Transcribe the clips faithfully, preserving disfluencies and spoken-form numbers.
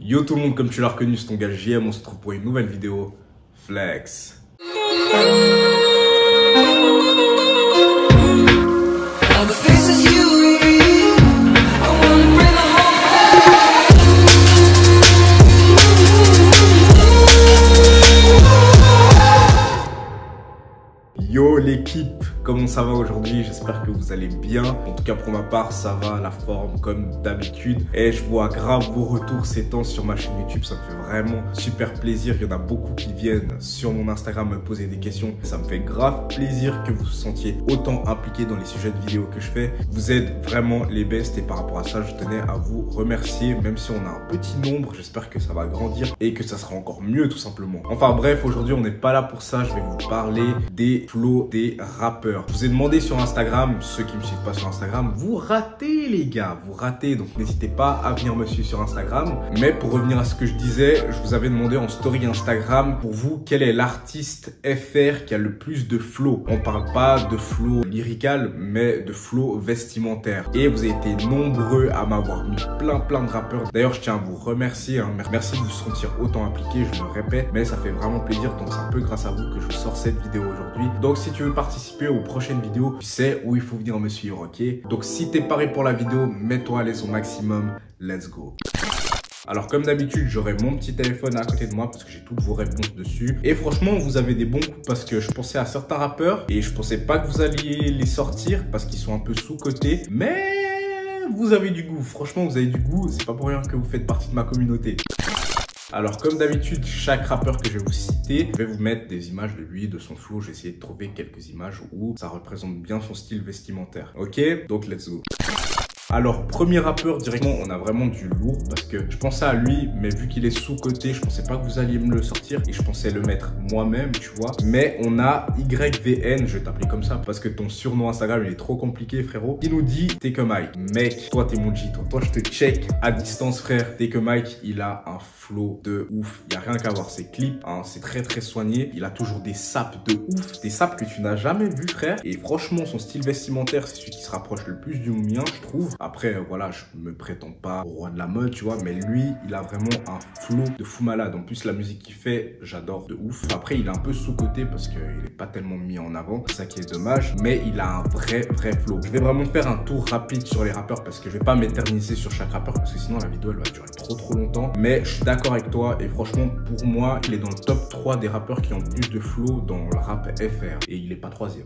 Yo tout le monde, comme tu l'as reconnu, c'est ton gars J M, on se retrouve pour une nouvelle vidéo. Flex. Yo l'équipe, comment ça va aujourd'hui? J'espère que vous allez bien. En tout cas pour ma part ça va, la forme comme d'habitude. Et je vois grave vos retours ces temps sur ma chaîne YouTube, ça me fait vraiment super plaisir. Il y en a beaucoup qui viennent sur mon Instagram me poser des questions. Ça me fait grave plaisir que vous vous sentiez autant impliqués dans les sujets de vidéos que je fais. Vous êtes vraiment les bestes et par rapport à ça je tenais à vous remercier. Même si on a un petit nombre, j'espère que ça va grandir et que ça sera encore mieux tout simplement. Enfin bref, aujourd'hui on n'est pas là pour ça, je vais vous parler des flows des rappeurs. Je vous ai demandé sur Instagram, ceux qui me suivent pas sur Instagram, vous ratez les gars, vous ratez, donc n'hésitez pas à venir me suivre sur Instagram. Mais pour revenir à ce que je disais, je vous avais demandé en story Instagram, pour vous, quel est l'artiste F R qui a le plus de flow? On parle pas de flow lyrical, mais de flow vestimentaire. Et vous avez été nombreux à m'avoir mis plein plein de rappeurs. D'ailleurs, je tiens à vous remercier, hein. Merci de vous sentir autant impliqué, je le répète, mais ça fait vraiment plaisir, donc c'est un peu grâce à vous que je sors cette vidéo aujourd'hui. Donc si tu veux participer aux prochaines vidéos, tu sais où il faut venir me suivre, ok? Donc si t'es paré pour la vidéo, mets-toi à l'aise au maximum, let's go. Alors comme d'habitude, j'aurai mon petit téléphone à côté de moi parce que j'ai toutes vos réponses dessus. Et franchement, vous avez des bons coups parce que je pensais à certains rappeurs et je pensais pas que vous alliez les sortir parce qu'ils sont un peu sous-cotés. Mais vous avez du goût, franchement vous avez du goût, c'est pas pour rien que vous faites partie de ma communauté. Alors comme d'habitude, chaque rappeur que je vais vous citer, je vais vous mettre des images de lui, de son flow. J'ai essayé de trouver quelques images où ça représente bien son style vestimentaire. Ok, donc let's go. Alors, premier rappeur, directement, on a vraiment du lourd parce que je pensais à lui, mais vu qu'il est sous-coté, je pensais pas que vous alliez me le sortir et je pensais le mettre moi-même, tu vois. Mais on a Y V N, je vais t'appeler comme ça parce que ton surnom Instagram, il est trop compliqué, frérot. Il nous dit, t'es que Mike. Mec, toi, t'es mon G, toi. Toi, je te check à distance, frère. T'es que Mike, il a un flow de ouf. Il y a rien qu'à voir ses clips, hein. C'est très, très soigné. Il a toujours des sapes de ouf. Des sapes que tu n'as jamais vu, frère. Et franchement, son style vestimentaire, c'est celui qui se rapproche le plus du mien, je trouve. Après, voilà, je me prétends pas au roi de la mode, tu vois, mais lui, il a vraiment un flow de fou malade. En plus, la musique qu'il fait, j'adore de ouf. Après, il est un peu sous-coté parce qu'il est pas tellement mis en avant. C'est ça qui est dommage, mais il a un vrai, vrai flow. Je vais vraiment faire un tour rapide sur les rappeurs parce que je vais pas m'éterniser sur chaque rappeur parce que sinon, la vidéo, elle va durer trop, trop longtemps. Mais je suis d'accord avec toi et franchement, pour moi, il est dans le top trois des rappeurs qui ont le plus de flow dans le rap F R et il est pas troisième.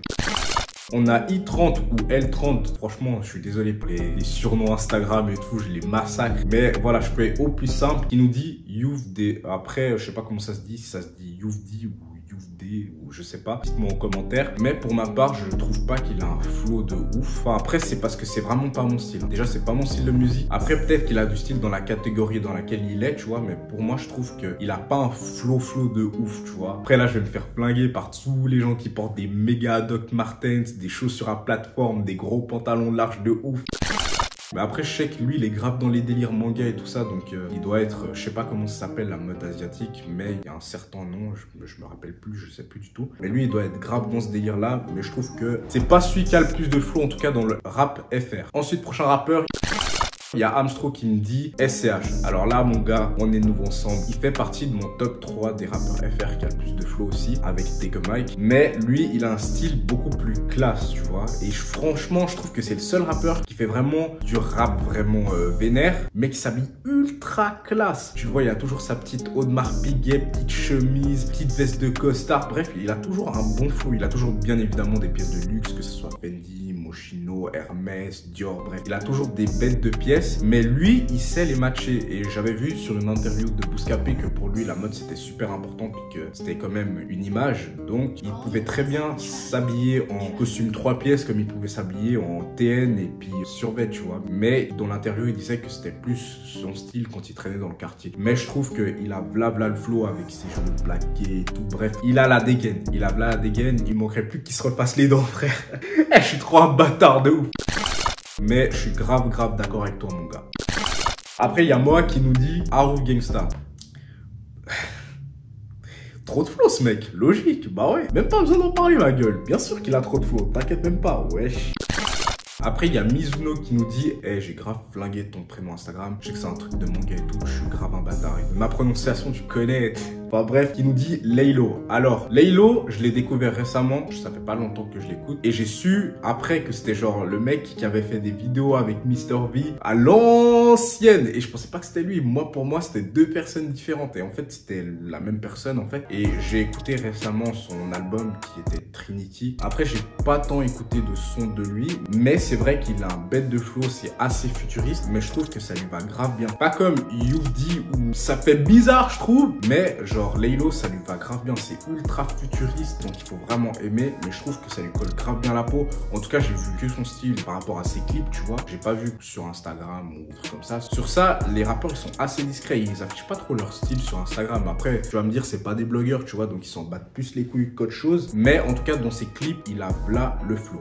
On a I trente ou L trente, franchement je suis désolé pour les, les surnoms Instagram et tout, je les massacre. Mais voilà, je fais au plus simple, qui nous dit Youvd. Après, je sais pas comment ça se dit, si ça se dit Youvdi ou Youvd ou je sais pas, dites-moi en commentaire. Mais pour ma part, je trouve pas qu'il a un flow de ouf. Enfin, après, c'est parce que c'est vraiment pas mon style. Déjà, c'est pas mon style de musique. Après, peut-être qu'il a du style dans la catégorie dans laquelle il est, tu vois. Mais pour moi, je trouve qu'il a pas un flow flow de ouf, tu vois. Après, là, je vais me faire flinguer par tous les gens qui portent des méga Doc Martens, des chaussures à plateforme, des gros pantalons larges de ouf. Mais après, je sais que lui, il est grave dans les délires manga et tout ça, donc euh, il doit être, je sais pas comment ça s'appelle la mode asiatique, mais il y a un certain nom, je, je me rappelle plus, je sais plus du tout. Mais lui, il doit être grave dans ce délire-là, mais je trouve que c'est pas celui qui a le plus de flow, en tout cas dans le rap F R. Ensuite, prochain rappeur. Il y a Amstro qui me dit S C H. Alors là, mon gars, on est nouveau ensemble. Il fait partie de mon top trois des rappeurs F R qui a le plus de flow aussi, avec Take a Mike. Mais lui, il a un style beaucoup plus classe, tu vois. Et je, franchement, je trouve que c'est le seul rappeur qui fait vraiment du rap vraiment euh, vénère, mais qui s'habille ultra classe. Tu le vois, il a toujours sa petite Audemars Piguet, petite chemise, petite veste de costard. Bref, il a toujours un bon flow. Il a toujours bien évidemment des pièces de luxe, que ce soit Fendi, Moschino, Hermès, Dior, bref. Il a toujours des bêtes de pièces, mais lui, il sait les matcher. Et j'avais vu sur une interview de Bouscapé que pour lui, la mode, c'était super important, puis que c'était quand même une image. Donc, il pouvait très bien s'habiller en costume trois pièces, comme il pouvait s'habiller en T N et puis survêt, tu vois. Mais dans l'interview, il disait que c'était plus son style quand il traînait dans le quartier. Mais je trouve qu'il a v'là v'là le flow avec ses cheveux plaqués et tout. Bref, il a la dégaine. Il a v'là la dégaine. Il manquerait plus qu'il se refasse les dents, frère. Je suis trop un bâtard de ouf. Mais je suis grave grave d'accord avec toi mon gars. Après il y a moi qui nous dit Haru Gangsta. Trop de flow ce mec, logique, bah ouais. Même pas besoin d'en parler ma gueule. Bien sûr qu'il a trop de flow, t'inquiète même pas, wesh. Après, il y a Mizuno qui nous dit hey, j'ai grave flingué ton prénom Instagram. Je sais que c'est un truc de manga et tout. Je suis grave un bâtard. Ma prononciation, tu connais. Enfin bref, qui nous dit Laylo. Alors, Laylo, je l'ai découvert récemment. Ça fait pas longtemps que je l'écoute. Et j'ai su après que c'était genre le mec qui avait fait des vidéos avec Mister V à l'ancienne. Et je pensais pas que c'était lui. Moi, pour moi, c'était deux personnes différentes. Et en fait, c'était la même personne en fait. Et j'ai écouté récemment son album qui était Trinity. Après, j'ai pas tant écouté de son de lui. Mais c'est vrai qu'il a un bête de flow. C'est assez futuriste. Mais je trouve que ça lui va grave bien. Pas comme Youdi où ça fait bizarre, je trouve. Mais genre, Laylo, ça lui va grave bien. C'est ultra futuriste. Donc, il faut vraiment aimer. Mais je trouve que ça lui colle grave bien la peau. En tout cas, j'ai vu que son style par rapport à ses clips, tu vois. J'ai pas vu sur Instagram ou trucs comme ça. Sur ça, les rappeurs, ils sont assez discrets. Ils affichent pas trop leur style sur Instagram. Après, tu vas me dire, c'est pas des blogueurs, tu vois. Donc, ils s'en battent plus les couilles qu'autre chose. Mais en tout cas, dans ses clips, il a là le flow.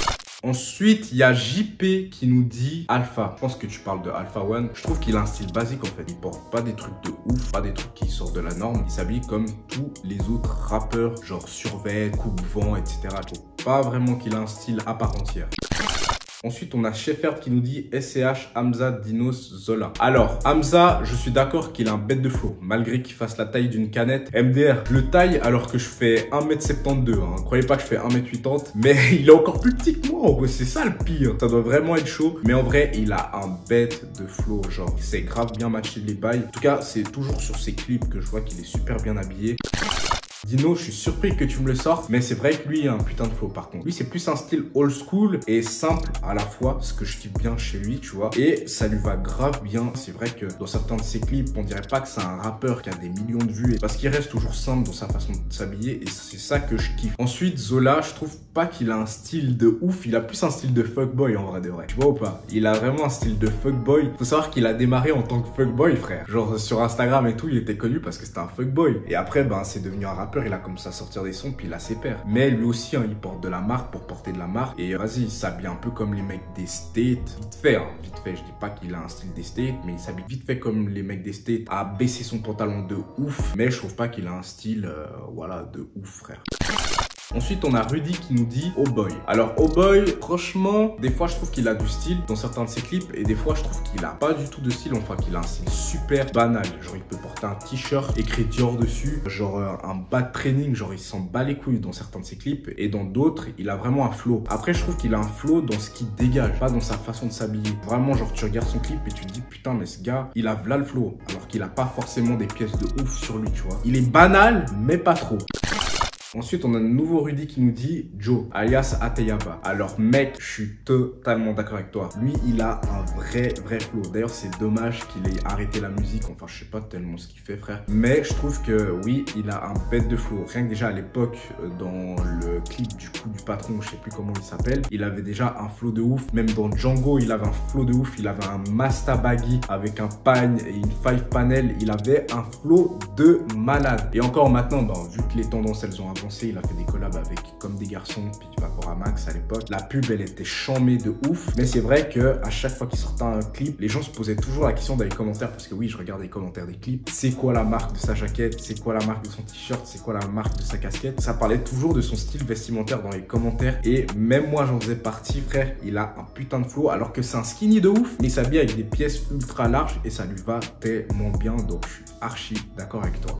Ensuite, il y a J P qui nous dit Alpha. Je pense que tu parles de Alpha One. Je trouve qu'il a un style basique en fait. Il porte pas des trucs de ouf, pas des trucs qui sortent de la norme. Il s'habille comme tous les autres rappeurs, genre survêt, coupe-vent, et cetera. Je trouve pas vraiment qu'il a un style à part entière. Ensuite, on a Shefferd qui nous dit S C H, Hamza, Dinos, Zola. Alors, Hamza, je suis d'accord qu'il a un bête de flow, malgré qu'il fasse la taille d'une canette. M D R, je le taille alors que je fais un mètre soixante-douze. Hein. Croyez pas que je fais un mètre quatre-vingts, mais il est encore plus petit que moi. C'est ça le pire. Ça doit vraiment être chaud. Mais en vrai, il a un bête de flow. Genre, il sait grave bien matcher les bails. En tout cas, c'est toujours sur ses clips que je vois qu'il est super bien habillé. Dino, je suis surpris que tu me le sortes, mais c'est vrai que lui, il a un putain de flow par contre. Lui, c'est plus un style old school et simple à la fois, ce que je kiffe bien chez lui, tu vois. Et ça lui va grave bien. C'est vrai que dans certains de ses clips, on dirait pas que c'est un rappeur qui a des millions de vues, parce qu'il reste toujours simple dans sa façon de s'habiller et c'est ça que je kiffe. Ensuite, Zola, je trouve pas qu'il a un style de ouf, il a plus un style de fuckboy en vrai de vrai. Tu vois ou pas? Il a vraiment un style de fuckboy. Faut savoir qu'il a démarré en tant que fuckboy, frère. Genre sur Instagram et tout, il était connu parce que c'était un fuckboy. Et après, ben, c'est devenu un rappeur. Il a commencé à sortir des sons, puis il a ses pairs. Mais lui aussi, hein, il porte de la marque pour porter de la marque. Et vas-y, il s'habille un peu comme les mecs des States. Vite fait, hein, vite fait. Je dis pas qu'il a un style des States, mais il s'habille vite fait comme les mecs des States. A baissé son pantalon de ouf. Mais je trouve pas qu'il a un style, euh, voilà, de ouf, frère. Ensuite, on a Rudy qui nous dit Oh Boy. Alors, Oh Boy, franchement, des fois, je trouve qu'il a du style dans certains de ses clips. Et des fois, je trouve qu'il a pas du tout de style. Enfin, qu'il a un style super banal. Genre, il peut porter un t-shirt écrit Dior dessus. Genre, un bas de training. Genre, il s'en bat les couilles dans certains de ses clips. Et dans d'autres, il a vraiment un flow. Après, je trouve qu'il a un flow dans ce qu'il dégage, pas dans sa façon de s'habiller. Vraiment, genre, tu regardes son clip et tu te dis Putain, mais ce gars, il a v'là le flow. Alors qu'il a pas forcément des pièces de ouf sur lui, tu vois. Il est banal, mais pas trop. Ensuite, on a un nouveau Rudy qui nous dit Joe, alias Ateyaba. Alors mec, je suis totalement d'accord avec toi. Lui, il a un vrai, vrai flow. D'ailleurs, c'est dommage qu'il ait arrêté la musique. Enfin, je sais pas tellement ce qu'il fait, frère. Mais je trouve que oui, il a un bête de flow. Rien que déjà à l'époque, dans le clip du coup du patron, je sais plus comment il s'appelle, il avait déjà un flow de ouf. Même dans Django, il avait un flow de ouf. Il avait un Masta Baggy avec un pagne et une five panel. Il avait un flow de malade. Et encore maintenant, ben, vu que les tendances, elles ont avancé, il a fait des collabs avec Comme des Garçons puis Vaporamax à l'époque. La pub, elle était chamée de ouf. Mais c'est vrai que à chaque fois qu'il sortait un clip, les gens se posaient toujours la question dans les commentaires, parce que oui, je regarde les commentaires des clips. C'est quoi la marque de sa jaquette? C'est quoi la marque de son t-shirt? C'est quoi la marque de sa casquette? Ça parlait toujours de son style vestimentaire dans les commentaires. Et même moi, j'en faisais partie, frère. Il a un putain de flow, alors que c'est un skinny de ouf, mais il s'habille avec des pièces ultra larges et ça lui va tellement bien. Donc, je suis archi d'accord avec toi.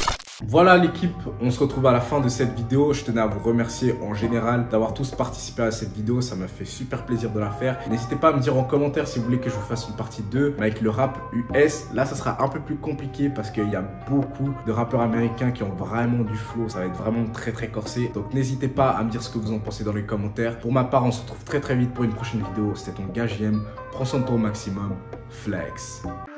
Voilà l'équipe, on se retrouve à la fin de cette vidéo. Je tenais à vous remercier en général d'avoir tous participé à cette vidéo. Ça m'a fait super plaisir de la faire. N'hésitez pas à me dire en commentaire si vous voulez que je vous fasse une partie deux avec le rap U S. Là, ça sera un peu plus compliqué parce qu'il y a beaucoup de rappeurs américains qui ont vraiment du flow. Ça va être vraiment très très corsé. Donc n'hésitez pas à me dire ce que vous en pensez dans les commentaires. Pour ma part, on se retrouve très très vite pour une prochaine vidéo. C'était ton gars J M. Prends soin de toi au maximum. Flex.